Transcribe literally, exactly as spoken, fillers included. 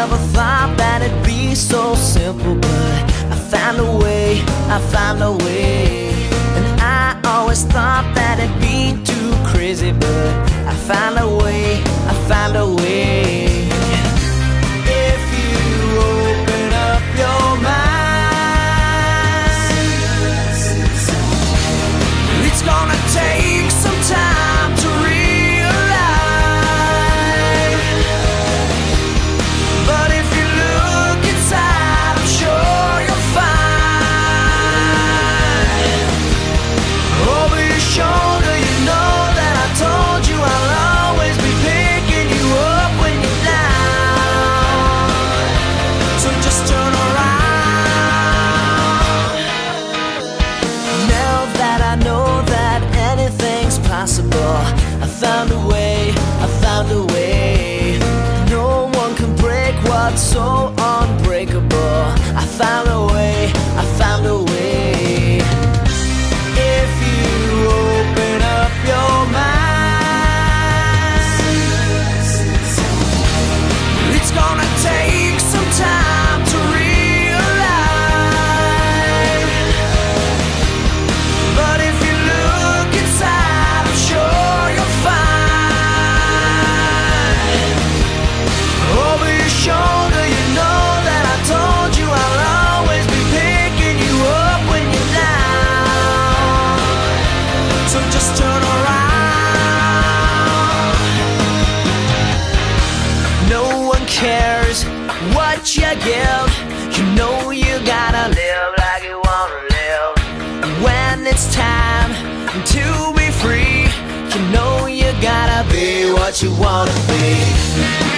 never thought that it'd be so simple, but I found a way, I found a way. And I always thought that it'd be too crazy, but I found a way, I found a way. If you open up your mind, it's gonna take some time to realize. But if you look inside, I'm sure you'll find. Over your shoulder, you know that I told you I'll always be picking you up when you're down. So just turn around. Now that I know that anything's possible, I found a way, I found a way. No one can break what's so unbreakable. I found a way, I found a way. If you open up your mind, it's gonna take some time to realize. But if you look inside, I'm sure you'll find. Over your shoulder, you know that I told you I'll always be picking you up when you're down. So just turn around. No one cares what you give. You know you gotta live like you wanna live. When it's time to be free, you know you gotta be what you wanna be.